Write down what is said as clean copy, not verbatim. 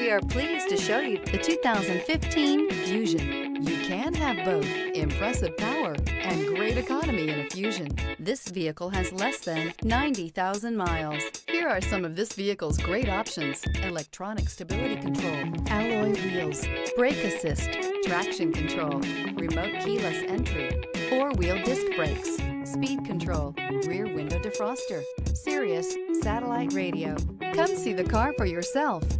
We are pleased to show you the 2015 Fusion. You can have both impressive power and great economy in a Fusion. This vehicle has less than 90,000 miles. Here are some of this vehicle's great options: electronic stability control, alloy wheels, brake assist, traction control, remote keyless entry, four-wheel disc brakes, speed control, rear window defroster, Sirius satellite radio. Come see the car for yourself.